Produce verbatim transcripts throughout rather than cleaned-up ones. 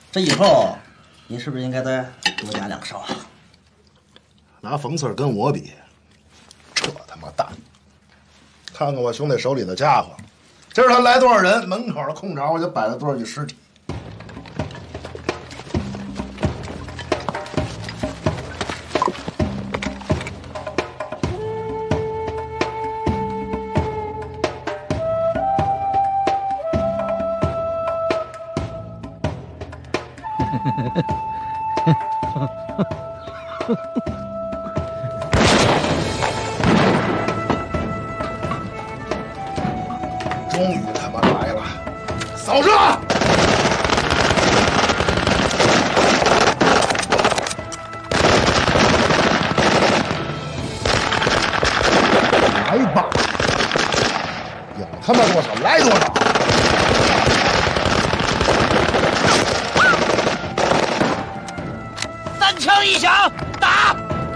这以后你是不是应该再多加两哨啊？ 拿冯四跟我比，扯他妈淡！看看我兄弟手里的家伙，今儿他来多少人，门口的空场我就摆了多少具尸体。终于他妈来了！扫射！来吧，有他妈多少来多少！ 三枪一响，打！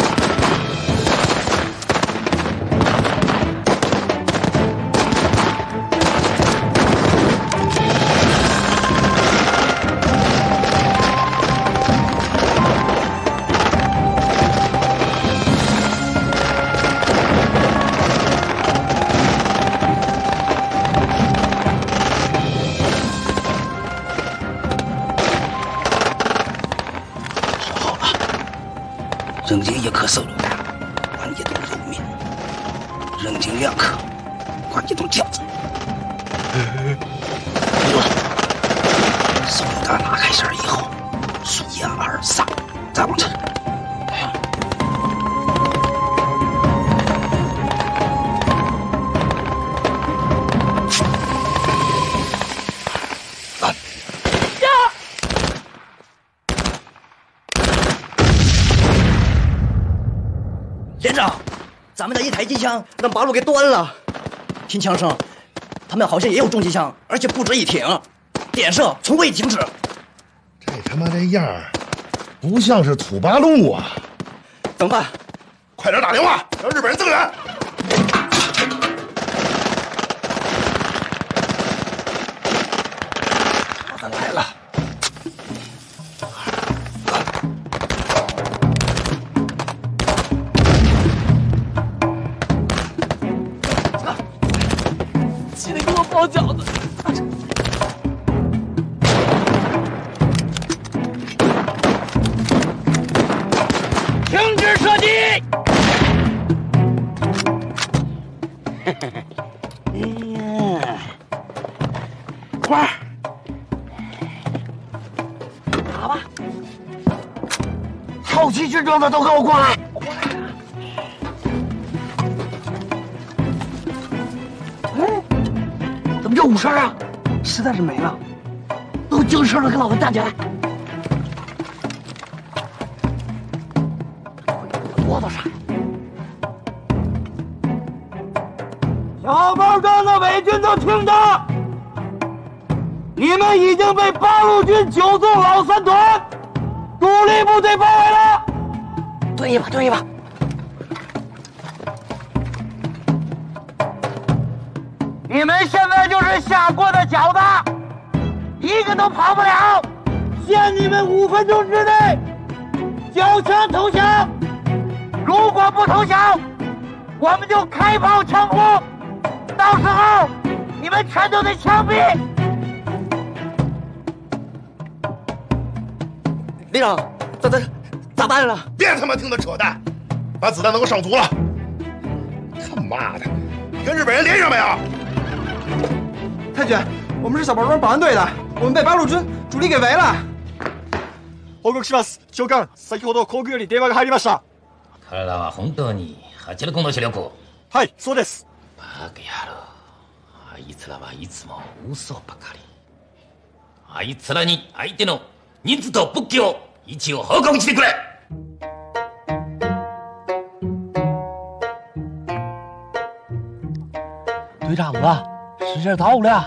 扔进一颗手榴弹，换一桶肉面；扔进两颗，换一桶饺子。对了，手榴弹拉开线以后，数一二三，再往前。连长，咱们的一台机枪让八路给端了。听枪声，他们好像也有重机枪，而且不止一挺，点射从未停止。 这他妈这样儿，不像是土八路啊！ 怎么办？ 快点打电话，让日本人增援！他来了。 记得给我包饺子。停止射击！哎呀，花儿，打吧！后期制装的都给我过来！怎么这五声啊？实在是没了，都精神了，给老子站起来！哆嗦啥？小包站的伪军都听着，你们已经被八路军九纵老三团主力部队包围了。蹲一把，蹲一把。你们现在就是下锅的饺子，一个都跑不了。限你们五分钟之内交枪投降，如果不投降，我们就开炮枪呼，到时候你们全都得枪毙。 连长，咋咋咋办了？ 别他妈听他扯淡，把子弹都给我上足了！他妈的，你跟日本人连上没有？ 太君，我们是小包装保安队的，我们被八路军主力给围了。 報告します。長官、先ほど航空より電話が入りました。 彼らは本当に八六の主力を。 はい、そうです。 バカ野郎。あいつらはいつも嘘ばかり。あいつらに相手の人数と武器を一応報告してくれ。 队长啊，时间到了。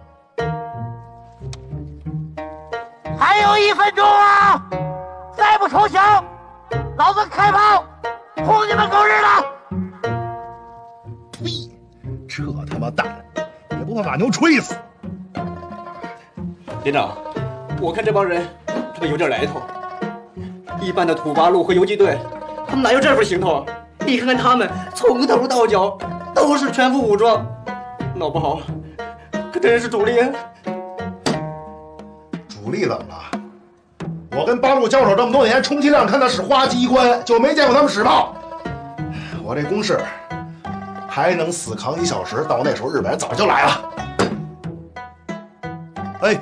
还有一分钟啊！再不投降，老子开炮轰你们狗日的！ 呸！这他妈蛋，也不怕把牛吹死！ 连长， 我看这帮人，他们有点来头。一般的土八路和游击队，他们哪有这份行头？你看看他们，从头到脚都是全副武装，闹不好可真是主力。 主力怎么了？我跟八路交手这么多年，充其量看他使花机关，就没见过他们使炮。我这攻势还能死扛一小时，到那时候日本人早就来了。哎，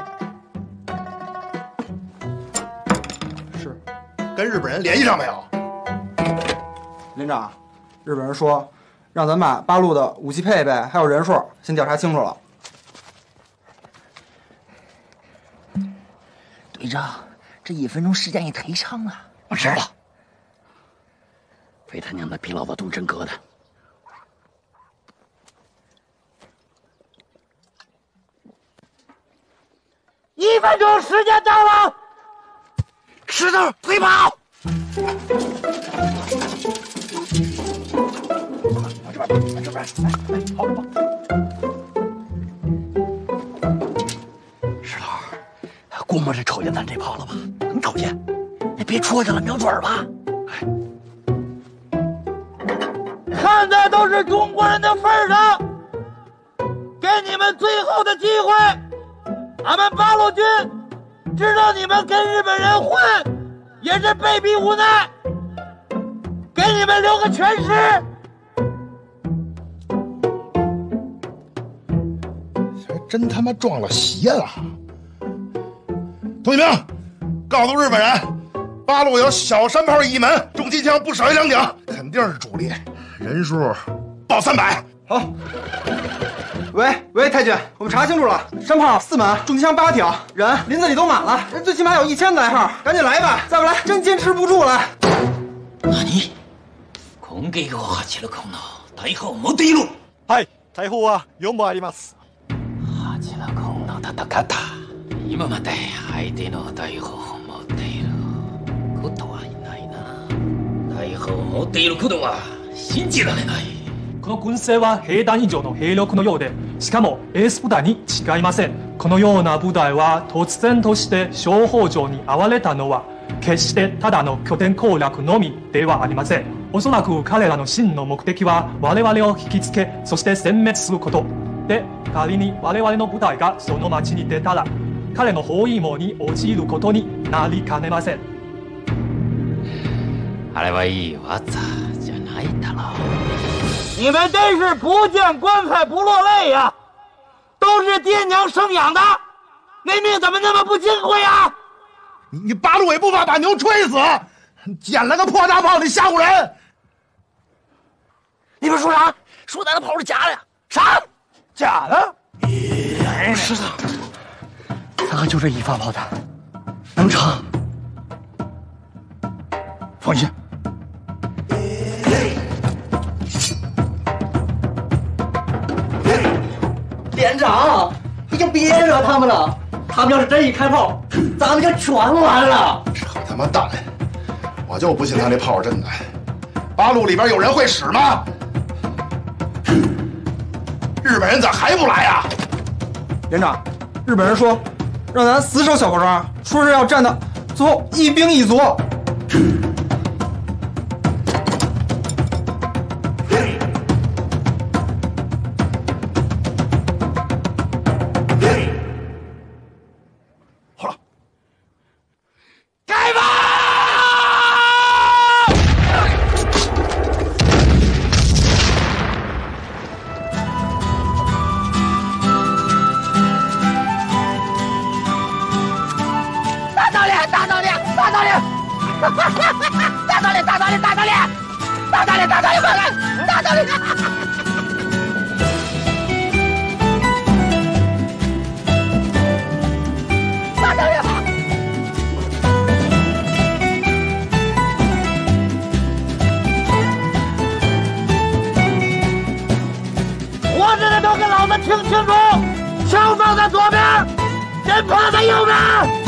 是， 跟日本人联系上没有？ 连长，日本人说让咱把八路的武器配备还有人数先调查清楚了。 队长，这一分钟时间也忒长了。 我知道，被他娘的皮老子动真格的。 一分钟时间到了， 石头退跑！往这边，往这边，来来，好吧。石头，估摸着瞅见咱这炮了吧？能瞅见？你别戳着了，瞄准吧。 看在都是中国人的份上，给你们最后的机会。俺们八路军知道你们跟日本人混也是被逼无奈，给你们留个全尸。 还真他妈撞了邪了！同学们，告诉日本人，八路有小山炮一门，重机枪不少于两挺，肯定是主力，人数报三百。 好。喂喂，太君，我们查清楚了，山炮四门，重机枪八挺，人林子里都满了，人最起码有一千来号，赶紧来吧，再不来真坚持不住了。 何？今月を走るこの大砲を持っている。 はい、大砲はよんぼんあります。 走るこの戦った今まで相手の大砲を持っていることはいないな。大砲を持っていることは信じられない。 この軍勢は兵団以上の兵力のようで、しかもエース部隊に違いません。このような部隊は突然として小北条に会われたのは決してただの拠点攻略のみではありません。おそらく彼らの真の目的は我々を引きつけ、そして殲滅することで、仮に我々の部隊がその町に出たら彼の包囲網に陥ることになりかねません。 あれはいい技じゃないだろう。 你们真是不见棺材不落泪呀、啊！都是爹娘生养的，那命怎么那么不金贵啊？ 你你八路也不怕把牛吹死，捡了个破大炮，你吓唬人！ 你们说啥？说咱的炮是假的呀？啥？ 假的？ 石头， 咱可就这一发炮弹，能成？ 放心。 连长，你就别惹他们了。他们要是真一开炮，咱们就全完了。 扯他妈蛋！我就不信他那炮是真的。八路里边有人会使吗？日本人咋还不来呀？ 连长，日本人说让咱死守小口庄，说是要战到最后一兵一卒。 大导演，大导演，大导演，大导演，大导演，快来！大导演，大导演，活着的都给老子听清楚，枪放在左边，人趴在右边。